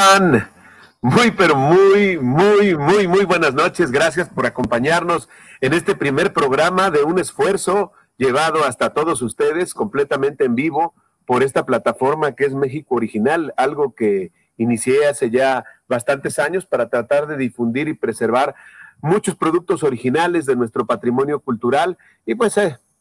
están? Muy, pero muy buenas noches. Gracias por acompañarnos en este primer programa de un esfuerzo llevado hasta todos ustedes completamente en vivo por esta plataforma que es México Original, algo que inicié hace ya bastantes años para tratar de difundir y preservar muchos productos originales de nuestro patrimonio cultural. Y pues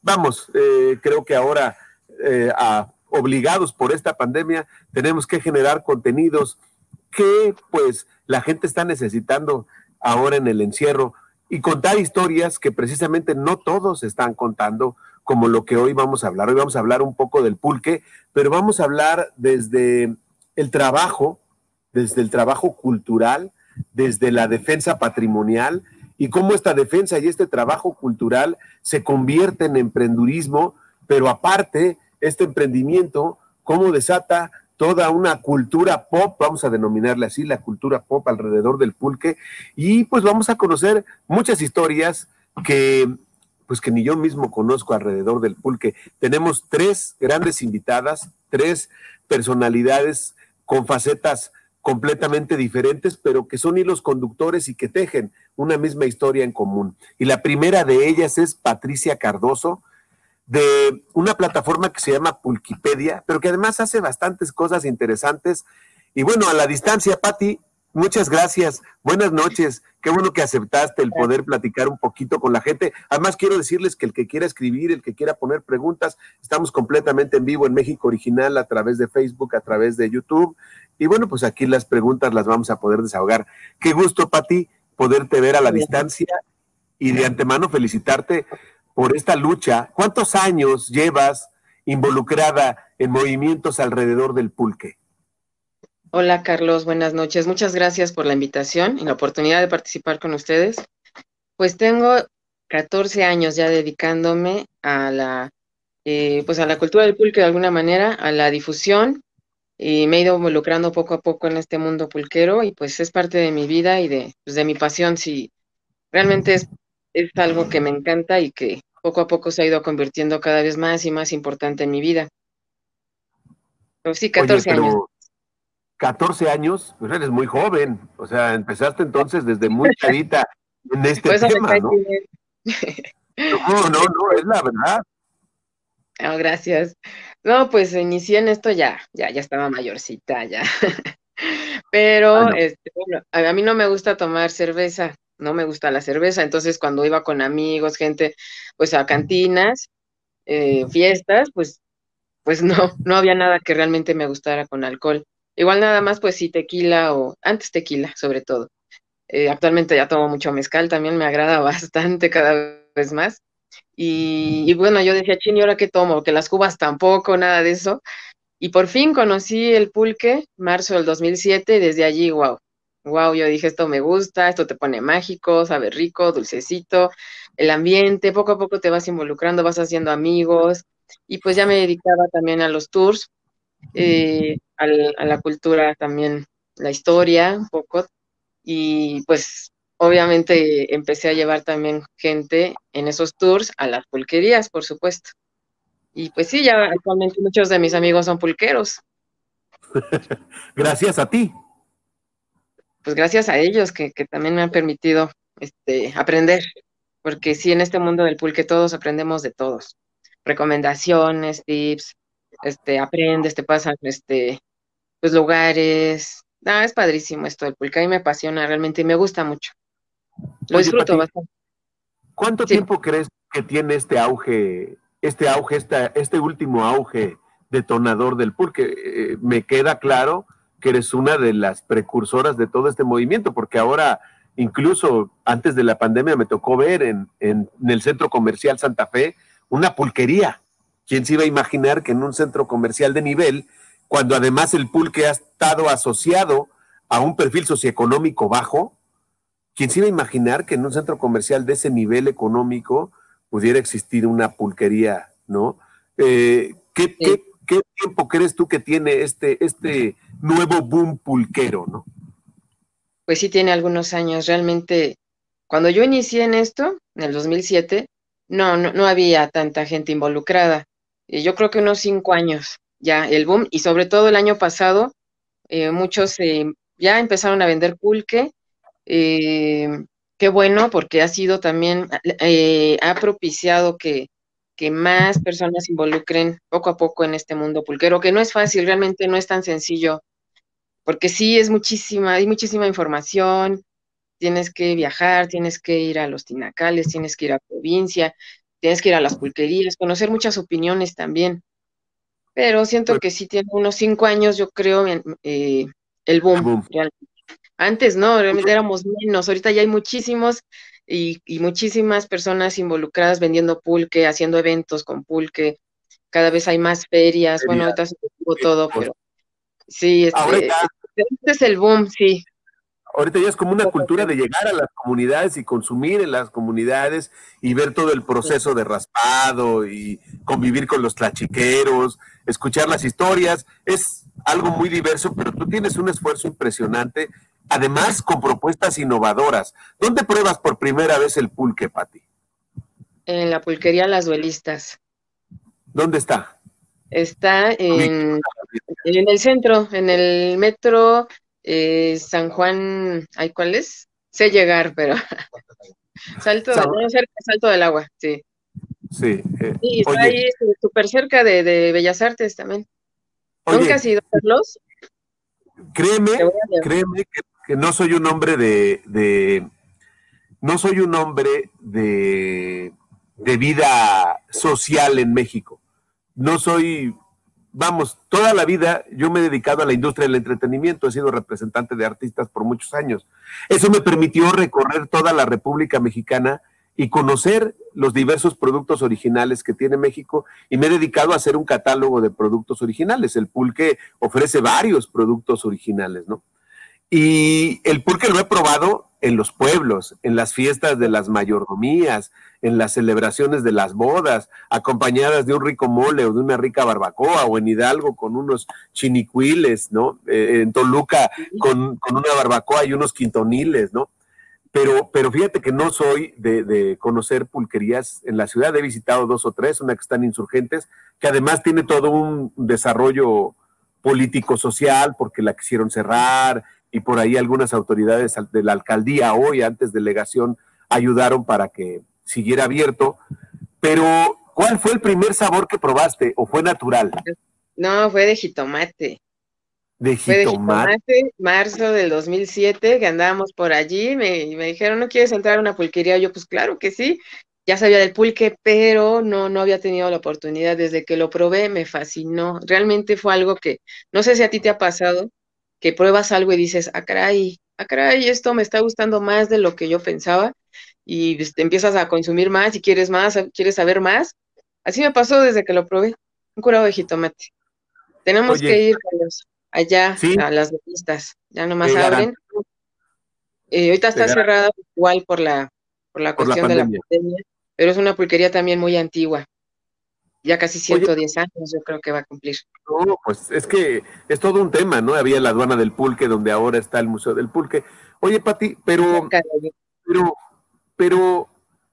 creo que ahora obligados por esta pandemia tenemos que generar contenidos que pues la gente está necesitando ahora en el encierro y contar historias que precisamente no todos están contando, como lo que hoy vamos a hablar. Hoy vamos a hablar un poco del pulque, pero vamos a hablar desde el trabajo cultural, desde la defensa patrimonial y cómo esta defensa y este trabajo cultural se convierte en emprendurismo, pero aparte, este emprendimiento, cómo desata toda una cultura pop, vamos a denominarle así, la cultura pop alrededor del pulque, y pues vamos a conocer muchas historias que ni yo mismo conozco alrededor del pulque. Tenemos tres grandes invitadas, tres personalidades con facetas completamente diferentes, pero que son hilos conductores y que tejen una misma historia en común. Y la primera de ellas es Patricia Cardoso, de una plataforma que se llama Pulquipedia, pero que además hace bastantes cosas interesantes. Y bueno, a la distancia, Pati, muchas gracias, buenas noches, qué bueno que aceptaste el poder platicar un poquito con la gente. Además, quiero decirles que el que quiera escribir, el que quiera poner preguntas, estamos completamente en vivo en México Original a través de Facebook, a través de YouTube. Y bueno, pues aquí las preguntas las vamos a poder desahogar. Qué gusto, Pati, poderte ver a la distancia y de antemano felicitarte por esta lucha. ¿Cuántos años llevas involucrada en movimientos alrededor del pulque? Hola Carlos, buenas noches. Muchas gracias por la invitación y la oportunidad de participar con ustedes. Pues tengo 14 años ya dedicándome a a la cultura del pulque de alguna manera, a la difusión, y me he ido involucrando poco a poco en este mundo pulquero y pues es parte de mi vida y de mi pasión. Sí, realmente es algo que me encanta y que poco a poco se ha ido convirtiendo cada vez más y más importante en mi vida. Pero sí, Oye, 14 años. pero 14 años, pues eres muy joven, o sea, empezaste entonces desde muy chavita en este Por eso me tema, cae ¿no? bien. No, es la verdad. Oh, gracias. No, pues inicié en esto ya estaba mayorcita ya. Pero, Bueno, bueno, a mí no me gusta tomar cerveza, no me gusta la cerveza. Entonces, cuando iba con amigos, gente, pues a cantinas, fiestas, pues no había nada que realmente me gustara con alcohol. Igual nada más, pues sí, tequila o antes tequila, sobre todo. Actualmente ya tomo mucho mezcal, también me agrada bastante cada vez más. Y bueno, yo decía, chin, ¿y ahora qué tomo? Que las cubas tampoco, nada de eso. Y por fin conocí el pulque, marzo del 2007, y desde allí, wow, yo dije, esto me gusta, esto te pone mágico, sabe rico, dulcecito, el ambiente, poco a poco te vas involucrando, vas haciendo amigos, y pues ya me dedicaba también a los tours, a la cultura también, la historia, un poco, y pues obviamente empecé a llevar también gente en esos tours a las pulquerías, por supuesto. Y pues sí, ya actualmente muchos de mis amigos son pulqueros. gracias a ti. Pues gracias a ellos que también me han permitido aprender, porque sí, en este mundo del pulque todos aprendemos de todos. Recomendaciones, tips, aprendes, te pasan pues lugares. Ah, es padrísimo esto del pulque, a mí me apasiona realmente y me gusta mucho. Lo Oye, disfruto Pati, bastante. ¿cuánto Sí, tiempo crees que tiene este último auge detonador del pulque? Me queda claro que eres una de las precursoras de todo este movimiento, porque ahora, incluso antes de la pandemia, me tocó ver en el centro comercial Santa Fe una pulquería. ¿Quién se iba a imaginar que en un centro comercial de nivel, cuando además el pulque ha estado asociado a un perfil socioeconómico bajo, ¿quién se iba a imaginar que en un centro comercial de ese nivel económico pudiera existir una pulquería, ¿no? sí. ¿Qué tiempo crees tú que tiene este nuevo boom pulquero, ¿no? Pues sí tiene algunos años. Realmente, cuando yo inicié en esto, en el 2007, no había tanta gente involucrada. Y yo creo que unos 5 años ya el boom, y sobre todo el año pasado, muchos ya empezaron a vender pulque. Qué bueno, porque ha sido también, ha propiciado que más personas se involucren poco a poco en este mundo pulquero, que no es fácil, realmente no es tan sencillo, porque sí es muchísima, hay muchísima información, tienes que viajar, tienes que ir a los tinacales, tienes que ir a provincia, tienes que ir a las pulquerías, conocer muchas opiniones también, pero siento Bueno, que sí tiene unos 5 años, yo creo, el boom. boom. Antes no, realmente éramos menos, ahorita ya hay muchísimos y muchísimas personas involucradas vendiendo pulque, haciendo eventos con pulque, cada vez hay más ferias, bueno, Sería, ahorita se tuvo todo, pues, pero sí, ahora ya, este es el boom, sí. ahorita ya es como una cultura de llegar a las comunidades y consumir en las comunidades y ver todo el proceso de raspado y convivir con los tlachiqueros, escuchar las historias. Es algo muy diverso, pero tú tienes un esfuerzo impresionante, además con propuestas innovadoras. ¿Dónde pruebas por primera vez el pulque, Pati? En la pulquería Las Duelistas. ¿Dónde está? Está en el centro, en el metro San Juan, ¿ay cuál es? Sé llegar, pero no, cerca, Salto del Agua, sí. Sí. Sí, está Oye, ahí súper cerca de Bellas Artes también. ¿Nunca has oye, ido a verlos? Te créeme, voy a llevar. créeme que no soy un hombre no soy un hombre de vida social en México. No soy, vamos, toda la vida yo me he dedicado a la industria del entretenimiento, he sido representante de artistas por muchos años. Eso me permitió recorrer toda la República Mexicana y conocer los diversos productos originales que tiene México y me he dedicado a hacer un catálogo de productos originales. El pulque ofrece varios productos originales, ¿no? Y el pulque lo he probado en los pueblos, en las fiestas de las mayordomías, en las celebraciones de las bodas, acompañadas de un rico mole o de una rica barbacoa, o en Hidalgo con unos chinicuiles, ¿no? En Toluca con una barbacoa y unos quintoniles, ¿no? Pero fíjate que no soy de conocer pulquerías en la ciudad, he visitado 2 o 3, una que están Insurgentes, que además tiene todo un desarrollo político-social, porque la quisieron cerrar, y por ahí algunas autoridades de la alcaldía hoy, antes delegación, ayudaron para que siguiera abierto. Pero, ¿cuál fue el primer sabor que probaste? ¿O fue natural? No, fue de jitomate. De Fue de jitomate. jitomate, marzo del 2007, que andábamos por allí, me dijeron, ¿no quieres entrar a una pulquería? Yo, pues claro que sí, ya sabía del pulque, pero no había tenido la oportunidad. Desde que lo probé, me fascinó. Realmente fue algo que, no sé si a ti te ha pasado, que pruebas algo y dices, ah, caray, esto me está gustando más de lo que yo pensaba, y pues, te empiezas a consumir más, quieres saber más. Así me pasó desde que lo probé, un curado de jitomate. Tenemos que Oye, ir, Carlos, allá sí, a las revistas. Ya nomás te abren. garantizo, Ahorita te está garantizo cerrada igual por la por la cuestión de la pandemia. pandemia, pero es una pulquería también muy antigua. Ya casi Oye, 110 años yo creo que va a cumplir. no, pues es que es todo un tema, ¿no? Había la aduana del pulque, donde ahora está el Museo del Pulque. Oye, Pati, Cerca de allí. pero, pero,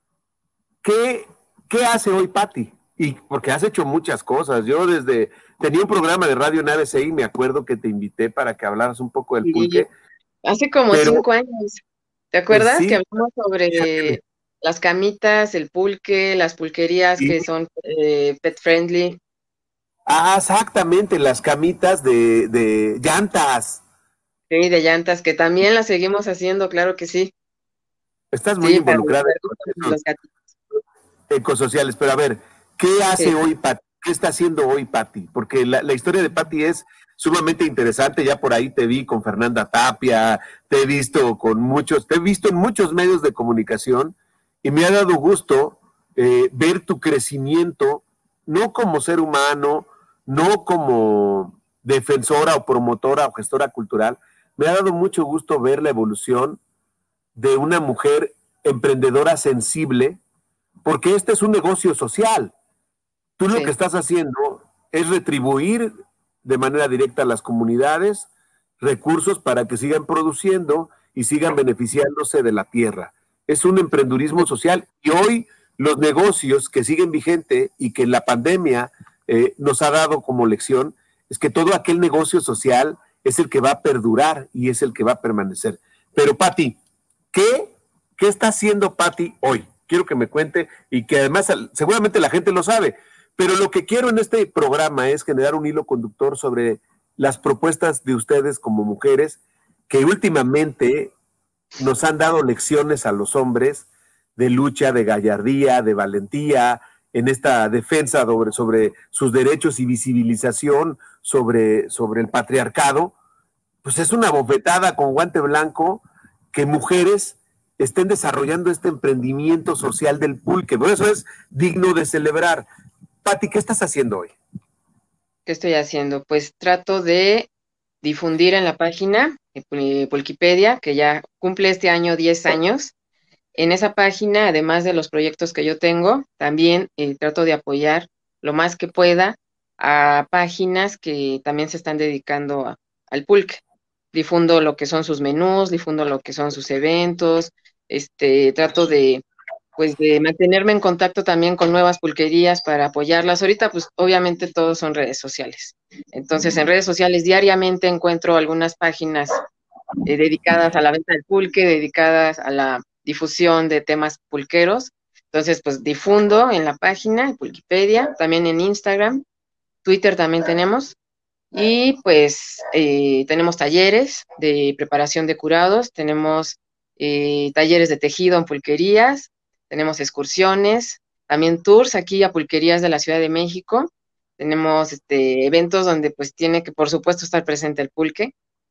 ¿qué, qué hace hoy Pati? Y porque has hecho muchas cosas. Tenía un programa de radio en ABCI, me acuerdo que te invité para que hablaras un poco del Y pulque, hace como pero 5 años, ¿te pues acuerdas? Que sí, hablamos fíjate. sobre las camitas, el pulque, las pulquerías Y, que son pet friendly, exactamente, las camitas de llantas. sí, de llantas, que también las seguimos haciendo, claro que sí. Estás muy Sí, para los involucrada perritos y en los gatitos. ecosociales, pero a ver, ¿qué hace Sí. hoy Patti? ¿Qué está haciendo hoy Patti? Porque la historia de Patti es sumamente interesante, ya por ahí te vi con Fernanda Tapia, te he visto en muchos medios de comunicación y me ha dado gusto ver tu crecimiento, no como ser humano, no como defensora o promotora o gestora cultural, me ha dado mucho gusto ver la evolución de una mujer emprendedora sensible, porque este es un negocio social. Tú lo que Sí. estás haciendo es retribuir de manera directa a las comunidades recursos para que sigan produciendo y sigan beneficiándose de la tierra. Es un emprendurismo social y hoy los negocios que siguen vigente y que la pandemia nos ha dado como lección es que todo aquel negocio social es el que va a perdurar y es el que va a permanecer. Pero Pati, ¿qué está haciendo Pati hoy? Quiero que me cuente y que además seguramente la gente lo sabe, pero lo que quiero en este programa es generar un hilo conductor sobre las propuestas de ustedes como mujeres que últimamente nos han dado lecciones a los hombres de lucha, de gallardía, de valentía, en esta defensa sobre sus derechos y visibilización sobre el patriarcado. Pues es una bofetada con guante blanco que mujeres estén desarrollando este emprendimiento social del pulque. Por eso es digno de celebrar. Pati, ¿qué estás haciendo hoy? ¿Qué estoy haciendo? Pues trato de difundir en la página Pulquipedia, que ya cumple este año 10 años. En esa página, además de los proyectos que yo tengo, también trato de apoyar lo más que pueda a páginas que también se están dedicando al pulque. Difundo lo que son sus menús, difundo lo que son sus eventos, trato de, pues, de mantenerme en contacto también con nuevas pulquerías para apoyarlas. Ahorita, pues, obviamente todos son redes sociales. Entonces, en redes sociales diariamente encuentro algunas páginas dedicadas a la venta del pulque, dedicadas a la difusión de temas pulqueros. Entonces, pues difundo en la página, en Pulquipedia, también en Instagram, Twitter también tenemos. Y pues tenemos talleres de preparación de curados, tenemos talleres de tejido en pulquerías, tenemos excursiones, también tours aquí a pulquerías de la Ciudad de México. Tenemos eventos donde pues tiene que por supuesto estar presente el pulque.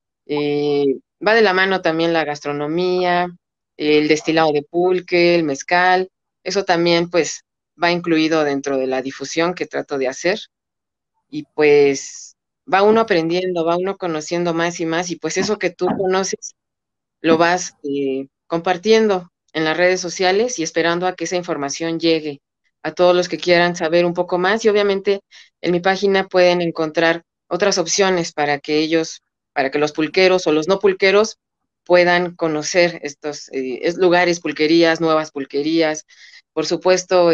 Va de la mano también la gastronomía, el destilado de pulque, el mezcal, eso también pues va incluido dentro de la difusión que trato de hacer y pues va uno aprendiendo, va uno conociendo más y más y pues eso que tú conoces lo vas compartiendo en las redes sociales y esperando a que esa información llegue a todos los que quieran saber un poco más y obviamente en mi página pueden encontrar otras opciones para que los pulqueros o los no pulqueros puedan conocer estos lugares, pulquerías, nuevas pulquerías, por supuesto,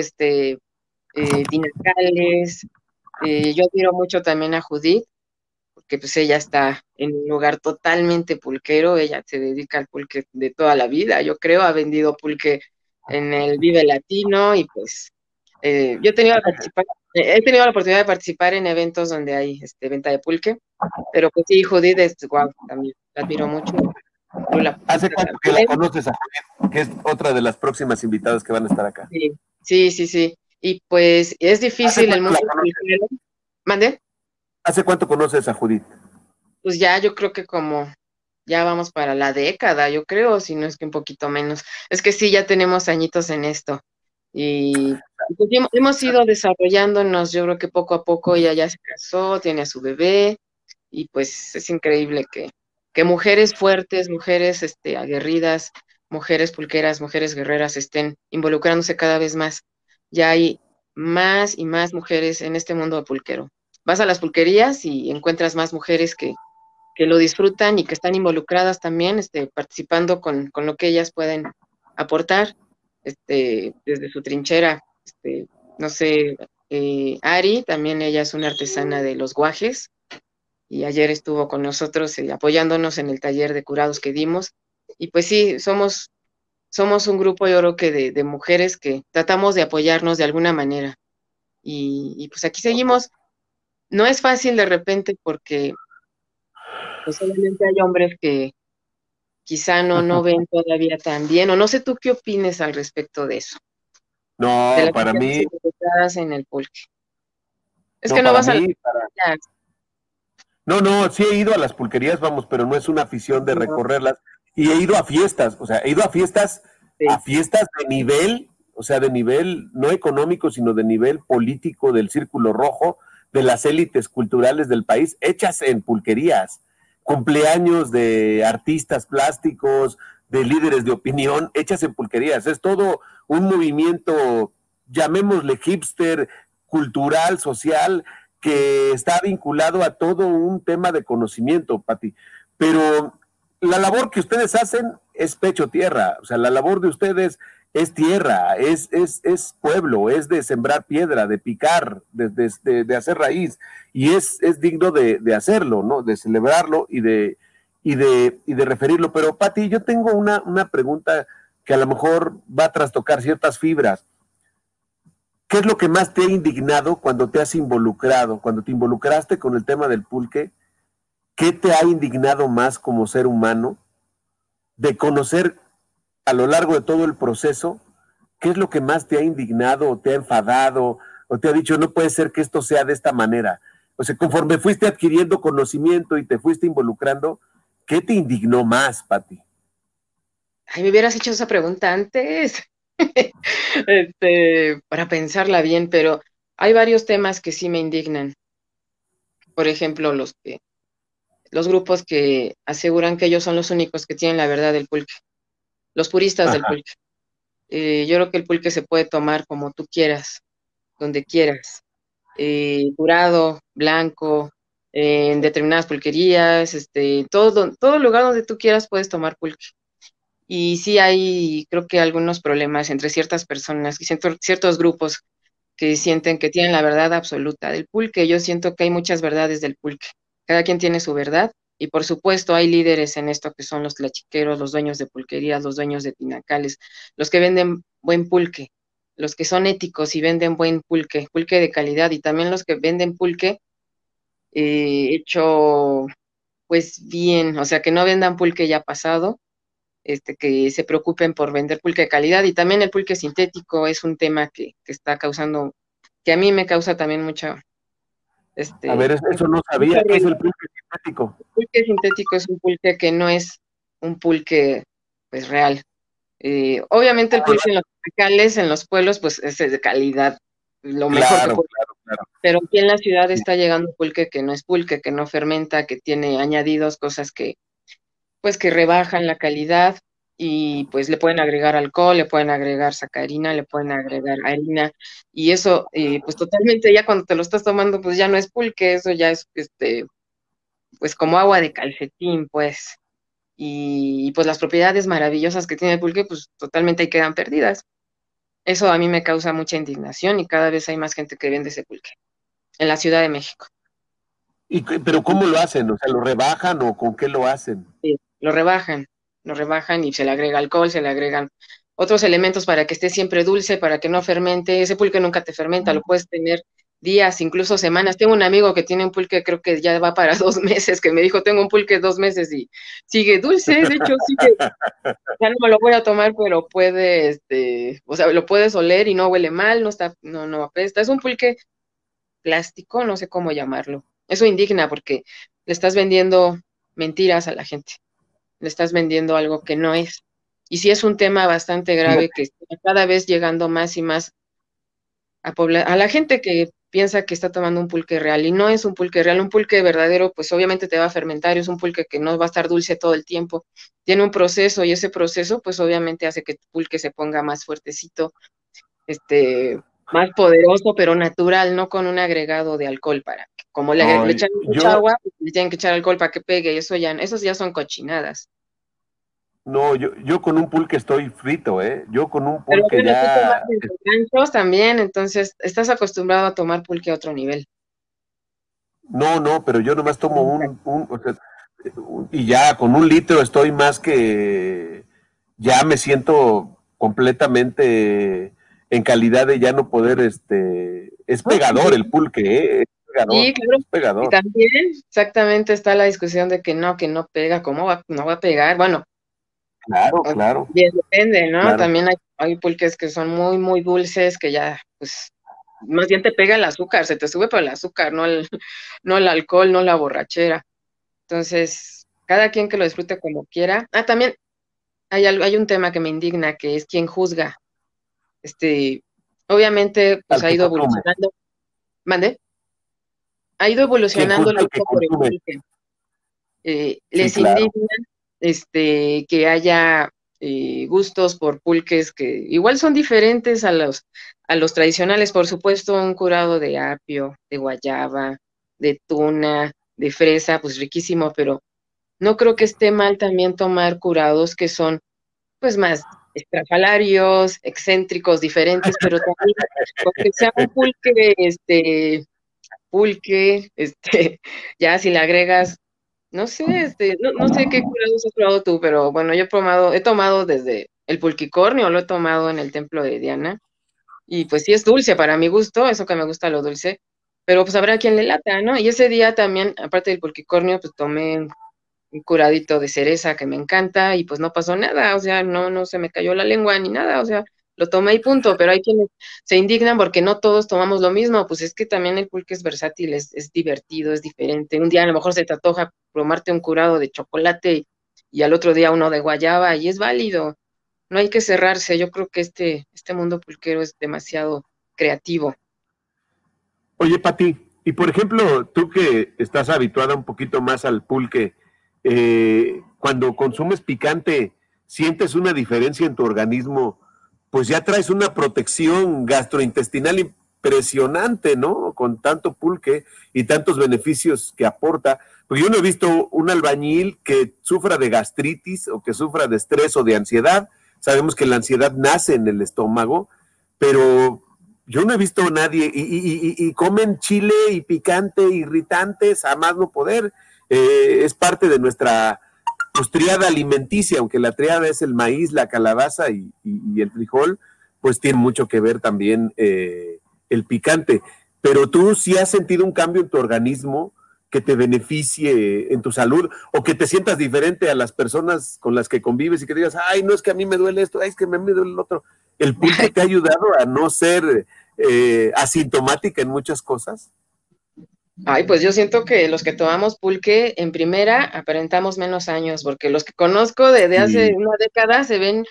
tinacales. Yo admiro mucho también a Judith, porque pues ella está en un lugar totalmente pulquero, ella se dedica al pulque de toda la vida, yo creo, ha vendido pulque en el Vive Latino y pues yo he tenido la oportunidad de participar en eventos donde hay venta de pulque, pero pues sí, Judith es guau, también la admiro mucho. Lula ¿Hace Pulque cuánto que la también. conoces a Julián? Que es otra de las próximas invitadas que van a estar acá. Sí, sí, sí, sí. Y pues es ¿Hace difícil el cuánto mundo la conoces? pulquero. ¿Mande? ¿Hace cuánto conoces a Judith? Pues ya yo creo que como ya vamos para la década, yo creo, si no es que un poquito menos. Es que sí, ya tenemos añitos en esto. Y pues hemos ido desarrollándonos, yo creo que poco a poco ella ya se casó, tiene a su bebé, y pues es increíble que mujeres fuertes, mujeres aguerridas, mujeres pulqueras, mujeres guerreras estén involucrándose cada vez más. Ya hay más y más mujeres en este mundo pulquero. Vas a las pulquerías y encuentras más mujeres que lo disfrutan y que están involucradas también, participando con lo que ellas pueden aportar, desde su trinchera, no sé, Ari, también ella es una artesana de los guajes, y ayer estuvo con nosotros apoyándonos en el taller de curados que dimos, y pues sí, somos un grupo, yo creo que de mujeres que tratamos de apoyarnos de alguna manera, y pues aquí seguimos. No es fácil de repente porque pues obviamente hay hombres que quizá no ven todavía tan bien, o no sé tú qué opines al respecto de eso, de No, las para mujeres mí, involucradas en el pulque. Es que no, no para vas a las mí, pulquerías, no, no, sí he ido a las pulquerías, vamos, pero no es una afición de no, recorrerlas. Y he ido a fiestas, o sea, he ido a sí, fiestas de nivel, o sea, de nivel no económico, sino de nivel político del círculo rojo, de las élites culturales del país, hechas en pulquerías, cumpleaños de artistas plásticos, de líderes de opinión, hechas en pulquerías. Es todo un movimiento, llamémosle hipster, cultural, social, que está vinculado a todo un tema de conocimiento, Pati. Pero la labor que ustedes hacen es pecho tierra, o sea, la labor de ustedes es tierra, es pueblo, es de sembrar piedra, de picar, de hacer raíz, y es digno de hacerlo, ¿no? De celebrarlo y de referirlo. Pero, Pati, yo tengo una pregunta que a lo mejor va a trastocar ciertas fibras. ¿Qué es lo que más te ha indignado cuando te has involucrado, cuando te involucraste con el tema del pulque? ¿Qué te ha indignado más como ser humano de conocer a lo largo de todo el proceso? ¿Qué es lo que más te ha indignado o te ha enfadado o te ha dicho no puede ser que esto sea de esta manera? O sea, conforme fuiste adquiriendo conocimiento y te fuiste involucrando, ¿qué te indignó más, Pati? Ay, me hubieras hecho esa pregunta antes, para pensarla bien, pero hay varios temas que sí me indignan. Por ejemplo, los grupos que aseguran que ellos son los únicos que tienen la verdad del pulque, los puristas del Ajá, pulque. Yo creo que el pulque se puede tomar como tú quieras, donde quieras, curado, blanco, en determinadas pulquerías, todo lugar donde tú quieras puedes tomar pulque. Y sí hay, creo que algunos problemas entre ciertas personas y ciertos grupos que sienten que tienen la verdad absoluta del pulque. Yo siento que hay muchas verdades del pulque. Cada quien tiene su verdad y por supuesto hay líderes en esto que son los tlachiqueros, los dueños de pulquerías, los dueños de tinacales, los que venden buen pulque, los que son éticos y venden buen pulque, pulque de calidad y también los que venden pulque hecho pues bien, o sea, que no vendan pulque ya pasado, que se preocupen por vender pulque de calidad y también el pulque sintético es un tema que está causando, que a mí me causa también a ver, eso no mucho sabía. ¿Qué es ruido. el pulque sintético? El pulque sintético es un pulque que no es un pulque pues real. Obviamente el pulque en los locales, en los pueblos, pues es de calidad, lo mejor que Claro, puede, claro, claro. pero aquí en la ciudad Sí. está llegando pulque que no es pulque, que no fermenta, que tiene añadidos, cosas que pues que rebajan la calidad y pues le pueden agregar alcohol, le pueden agregar sacarina, le pueden agregar harina y eso pues totalmente ya cuando te lo estás tomando pues ya no es pulque, eso ya es pues como agua de calcetín pues y pues las propiedades maravillosas que tiene el pulque pues totalmente ahí quedan perdidas. Eso a mí me causa mucha indignación y cada vez hay más gente que vende ese pulque en la Ciudad de México. Pero ¿cómo lo hacen? O sea, ¿lo rebajan o con qué lo hacen? Sí, lo rebajan y se le agrega alcohol, se le agregan otros elementos para que esté siempre dulce, para que no fermente. Ese pulque nunca te fermenta, lo puedes tener días, incluso semanas. Tengo un amigo que tiene un pulque, creo que ya va para 2 meses, que me dijo, tengo un pulque 2 meses y sigue dulce, de hecho sigue, ya no me lo voy a tomar, pero puede, o sea, lo puedes oler y no huele mal, no está, no apesta. Es un pulque plástico, no sé cómo llamarlo. Eso indigna porque le estás vendiendo mentiras a la gente, le estás vendiendo algo que no es. Y sí es un tema bastante grave que está cada vez llegando más y más a la gente que piensa que está tomando un pulque real y no es un pulque real, un pulque verdadero, pues obviamente te va a fermentar, es un pulque que no va a estar dulce todo el tiempo, tiene un proceso y ese proceso pues obviamente hace que tu pulque se ponga más fuertecito, más poderoso, pero natural, no con un agregado de alcohol como le Ay, echan mucha agua, pues, le tienen que echar alcohol para que pegue, y esos ya son cochinadas. yo con un pulque estoy frito, ¿eh? Yo con un Pero pulque bueno, tú tomas ya. en tus ranchos también, entonces estás acostumbrado a tomar pulque a otro nivel. No, no, pero yo nomás tomo o sea, y ya con 1 litro estoy más que, ya me siento completamente en calidad de ya no poder, es ¿No? pegador el pulque, ¿eh? Es pegador, Sí, claro. es Y pegador. también exactamente está la discusión de que no pega, no va a pegar? Bueno, Claro, claro, bien depende, ¿no? claro. También hay pulques que son muy, muy dulces, que ya, pues, más bien te pega el azúcar, se te sube por el azúcar, no el alcohol, no la borrachera. Entonces, cada quien que lo disfrute como quiera. Ah, también hay un tema que me indigna, que es quien juzga. Este, obviamente, pues Al ha que ido consume. evolucionando. ¿Mande? Ha ido Quien evolucionando el juzga al que gusto por el consume. pulque. Sí, Les claro. indigna que haya gustos por pulques que igual son diferentes a los tradicionales, por supuesto, un curado de apio, de guayaba, de tuna, de fresa, pues riquísimo, pero no creo que esté mal también tomar curados que son pues más estrafalarios, excéntricos, diferentes, pero también porque sea un pulque, ya si le agregas, no sé, no sé qué curados has probado tú, pero bueno, he tomado desde el pulquicornio, lo he tomado en el templo de Diana, y pues sí es dulce para mi gusto, eso que me gusta lo dulce, pero pues habrá quien le lata, ¿no? Y ese día también, aparte del pulquicornio, pues tomé un curadito de cereza que me encanta y pues no pasó nada, o sea, no se me cayó la lengua ni nada, o sea, lo tomé y punto, pero hay quienes se indignan porque no todos tomamos lo mismo, pues es que también el pulque es versátil, es divertido, es diferente. Un día a lo mejor se te antoja tomarte un curado de chocolate y al otro día uno de guayaba y es válido, no hay que cerrarse, yo creo que este mundo pulquero es demasiado creativo. Oye, Pati, y por ejemplo, tú que estás habituada un poquito más al pulque, cuando consumes picante, ¿sientes una diferencia en tu organismo? Pues ya traes una protección gastrointestinal impresionante, ¿no? Con tanto pulque y tantos beneficios que aporta. Porque yo no he visto un albañil que sufra de gastritis o que sufra de estrés o de ansiedad. Sabemos que la ansiedad nace en el estómago, pero yo no he visto a nadie y comen chile y picante, irritantes, a más no poder. Es parte de nuestra pues, triada alimenticia, aunque la triada es el maíz, la calabaza y el frijol, pues tiene mucho que ver también el picante. Pero tú sí has sentido un cambio en tu organismo que te beneficie en tu salud o que te sientas diferente a las personas con las que convives y que digas, ay, no es que a mí me duele esto, ay, es que me duele el otro. ¿El pulque te ha ayudado a no ser asintomática en muchas cosas? Ay, pues yo siento que los que tomamos pulque en primera aparentamos menos años, porque los que conozco desde hace Sí, una década se ven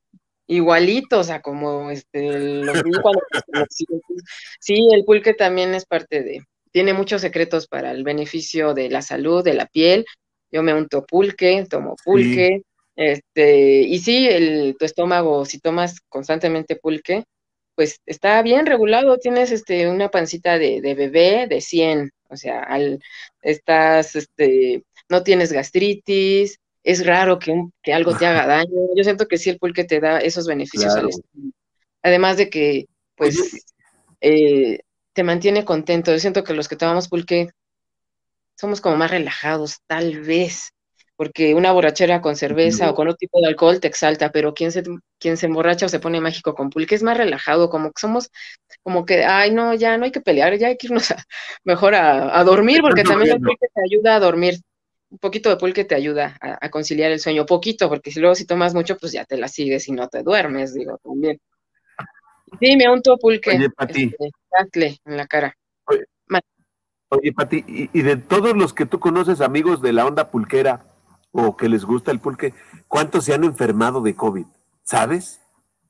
igualitos a como los vi cuando los conocí. Entonces, sí, el pulque también es parte tiene muchos secretos para el beneficio de la salud, de la piel. Yo me unto pulque, tomo sí, pulque, y sí, tu estómago, si tomas constantemente pulque, pues está bien regulado, tienes una pancita de bebé de 100, o sea, estás, no tienes gastritis, es raro que algo te haga daño. Yo siento que sí el pulque te da esos beneficios al claro. estómago. Además de que, Oye, pues, eh, te mantiene contento. Yo siento que los que tomamos pulque somos como más relajados, tal vez, porque una borrachera con cerveza o no, con otro tipo de alcohol te exalta, pero quien se emborracha o se pone mágico con pulque es más relajado, como que somos, como que, ay, no, ya no hay que pelear, ya hay que irnos mejor a dormir, estás porque también el durmiendo. pulque te ayuda a dormir. Un poquito de pulque te ayuda a conciliar el sueño, poquito, porque si luego si tomas mucho, pues ya te la sigues y no te duermes, digo, también. Sí, me unto pulque, Oye, Pati, tacle en la cara. oye, Ma- oye, Pati, y de todos los que tú conoces, amigos de la onda pulquera o que les gusta el pulque, ¿cuántos se han enfermado de COVID? ¿Sabes?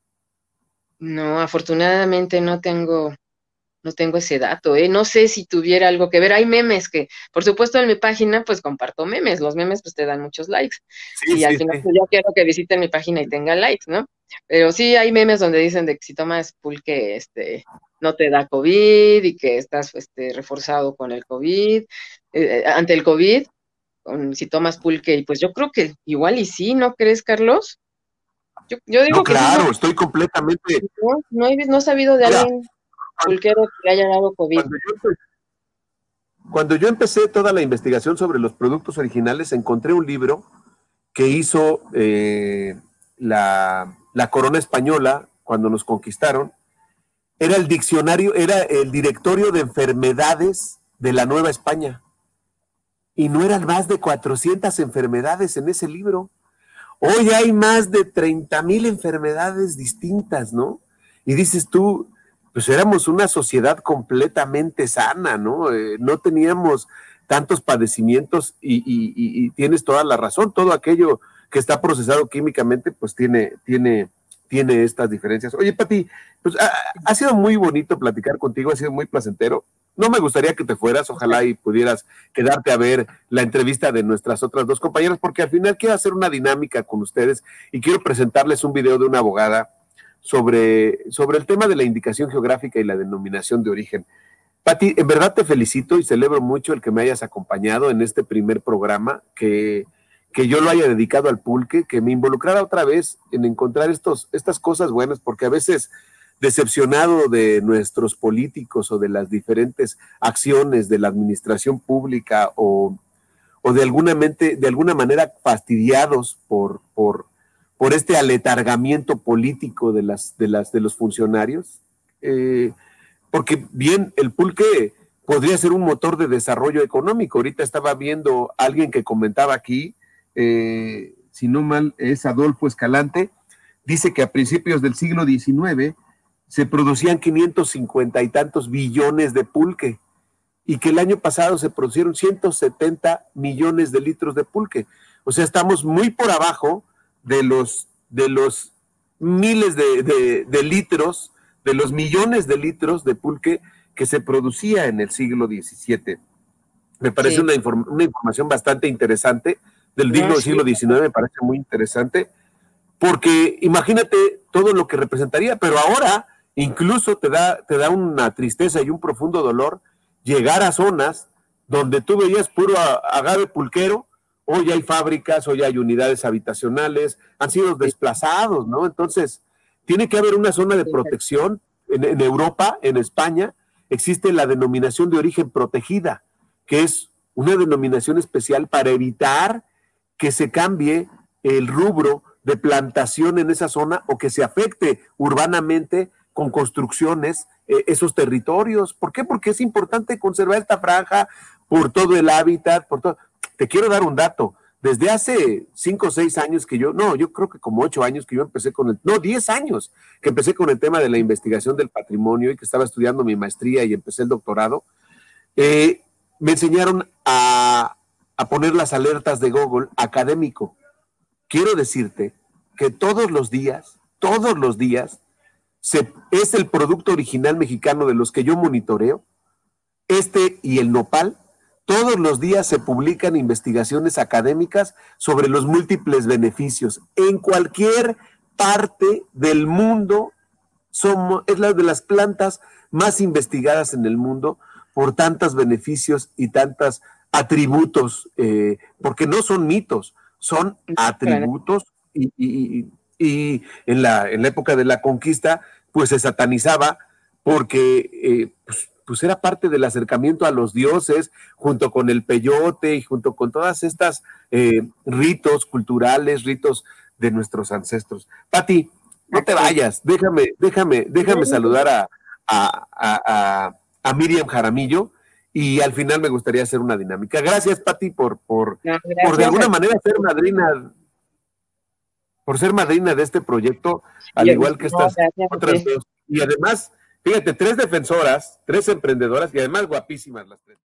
No, afortunadamente no tengo ese dato, ¿eh? No sé si tuviera algo que ver. Hay memes que, por supuesto, en mi página, pues comparto memes. Los memes, pues te dan muchos likes. Sí, Y al sí, final, sí. pues yo quiero que visiten mi página y tengan likes, ¿no? Pero sí hay memes donde dicen de que si tomas pulque, no te da COVID y que estás, reforzado con el COVID, ante el COVID, si tomas pulque. Y pues yo creo que igual y sí, ¿no crees, Carlos? Yo No, digo que sí, no, claro, estoy completamente. no he sabido de Mira, alguien pulquero que le haya dado COVID. cuando yo, cuando yo empecé toda la investigación sobre los productos originales, encontré un libro que hizo la corona española cuando nos conquistaron. Era el diccionario, era el directorio de enfermedades de la Nueva España. Y no eran más de 400 enfermedades en ese libro. Hoy hay más de 30,000 enfermedades distintas, ¿no? Y dices tú, pues éramos una sociedad completamente sana, ¿no? No teníamos tantos padecimientos y tienes toda la razón, todo aquello que está procesado químicamente, pues tiene estas diferencias. Oye, Pati, pues ha sido muy bonito platicar contigo, ha sido muy placentero. No me gustaría que te fueras, ojalá y pudieras quedarte a ver la entrevista de nuestras otras dos compañeras, porque al final quiero hacer una dinámica con ustedes y quiero presentarles un video de una abogada sobre el tema de la indicación geográfica y la denominación de origen. Pati, en verdad te felicito y celebro mucho el que me hayas acompañado en este primer programa, que yo lo haya dedicado al pulque, que me involucrara otra vez en encontrar estas cosas buenas, porque a veces decepcionado de nuestros políticos o de las diferentes acciones de la administración pública o de alguna manera fastidiados por este aletargamiento político de los funcionarios, porque bien, el pulque podría ser un motor de desarrollo económico. Ahorita estaba viendo a alguien que comentaba aquí, si no mal es Adolfo Escalante, dice que a principios del siglo XIX se producían 550 y tantos billones de pulque y que el año pasado se produjeron 170 millones de litros de pulque. O sea, estamos muy por abajo de los miles de litros, de los millones de litros de pulque que se producía en el siglo XVII. Me parece una información bastante interesante del siglo XIX, me parece muy interesante, porque imagínate todo lo que representaría, pero ahora incluso te da una tristeza y un profundo dolor llegar a zonas donde tú veías puro agave pulquero. Hoy hay fábricas, hoy hay unidades habitacionales, han sido desplazados, ¿no? Entonces, tiene que haber una zona de protección. En Europa, en España, existe la denominación de origen protegida, que es una denominación especial para evitar que se cambie el rubro de plantación en esa zona o que se afecte urbanamente con construcciones esos territorios. ¿Por qué? Porque es importante conservar esta franja por todo el hábitat, por todo. Te quiero dar un dato. Desde hace 5 o 6 años que yo creo que como 8 años que yo empecé 10 años que empecé con el tema de la investigación del patrimonio y que estaba estudiando mi maestría y empecé el doctorado, me enseñaron a poner las alertas de Google académico. Quiero decirte que todos los días, es el producto original mexicano de los que yo monitoreo, y el nopal. Todos los días se publican investigaciones académicas sobre los múltiples beneficios. En cualquier parte del mundo es la de las plantas más investigadas en el mundo por tantos beneficios y tantos atributos, porque no son mitos, son atributos y en la época de la conquista pues se satanizaba porque pues era parte del acercamiento a los dioses, junto con el peyote y junto con todas estas ritos culturales, ritos de nuestros ancestros. Pati, no te vayas, déjame saludar a Miriam Jaramillo y al final me gustaría hacer una dinámica. Gracias, Pati, por de alguna manera ser madrina, por ser madrina de este proyecto, al igual que estas otras dos. Y además, fíjate, 3 defensoras, 3 emprendedoras y además guapísimas las 3.